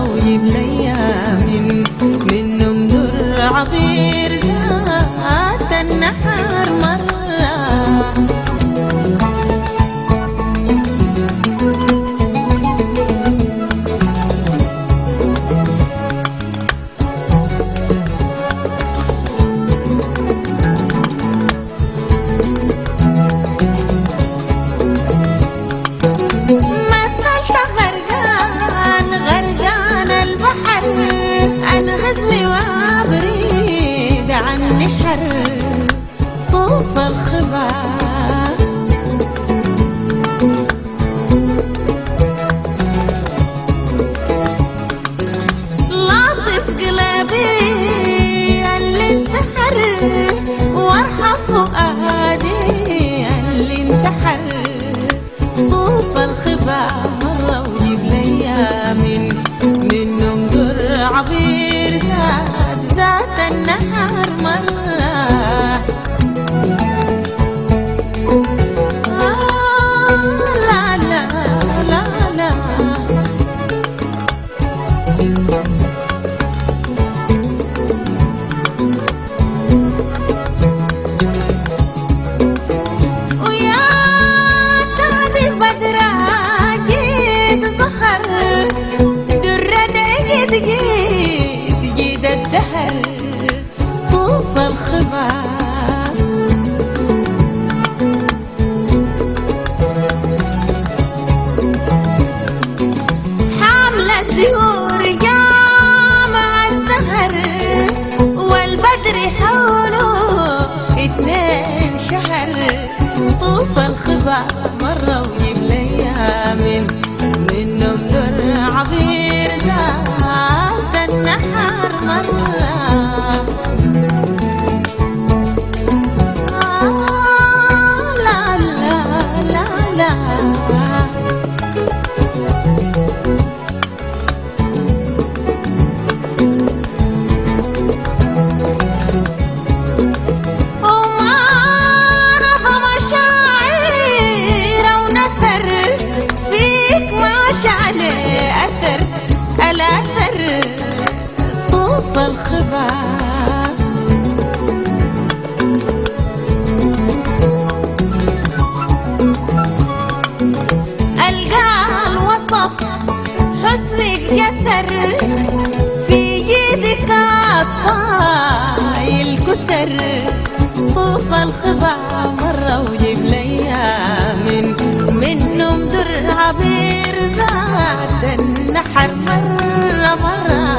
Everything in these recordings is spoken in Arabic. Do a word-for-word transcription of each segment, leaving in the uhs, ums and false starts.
وجيب لي من منهم در عبير ذات النحر مرة. طوف الخبا لاطف قلبي اللي انتحر وارحم فؤادي اللي انتحر. طوف الخبا مرة وجيب لي من منهم در عبير ذات ذات النهر مرة. طوف الخبا حاملة زهور جامع الزهر والبدر حوله اتنين شهر. طوف الخبا مرة وجيب لي من منهم در عبير ذات النحر مرة. طوف الخبا القى الوصف حسنك جسر في جيدك الطايل كسر. طوف الخبا مرة وجيب لي من منهم در عبير ذات النحر مرة مرة.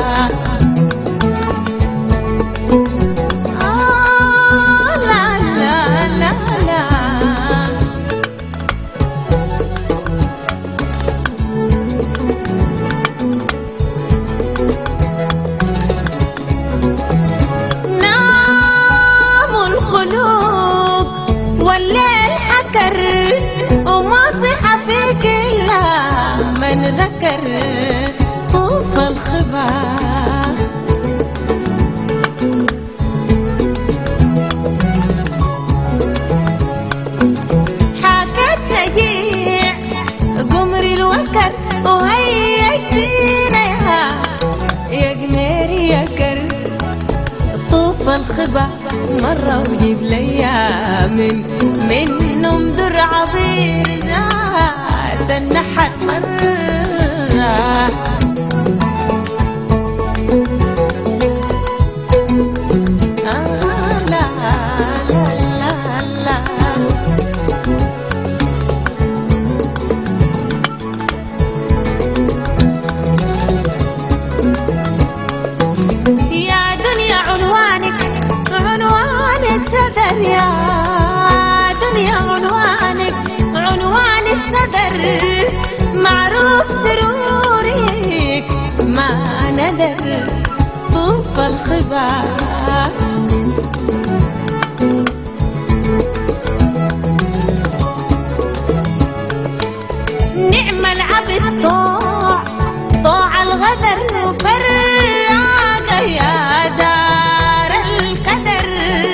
آه لا لا لا لا نام الخلوق والليل حكر وما صح فيك إلا من ذكر. طوف الخبا حكت تجيع قمر الوكر وهيجينا يا يا قمير يا كر. طوف الخبا مرة وجيب لي من منهم در عبير ذات النحر مرة. يا دنيا عنوانك عنوان السدر، يا دنيا عنوانك عنوان السدر. معروف سرورك ما ندر. طوف الخبا نعم العبد طاع طاع الغدر وفراقة يا دار القدر.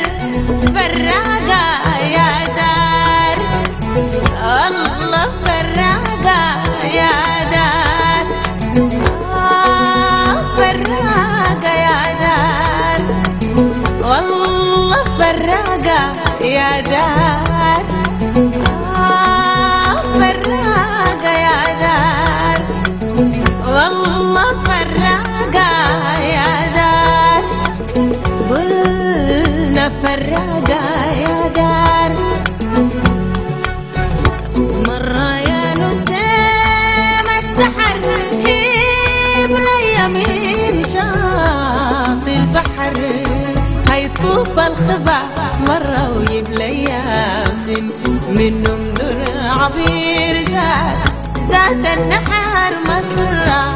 فراقة يا دار الله فراقة يا دار. آه الأمير شاطئ البحر هيطوف الخضع مرة ويبلى ياسن منه مدر عبير ذات ذات النحر مسرة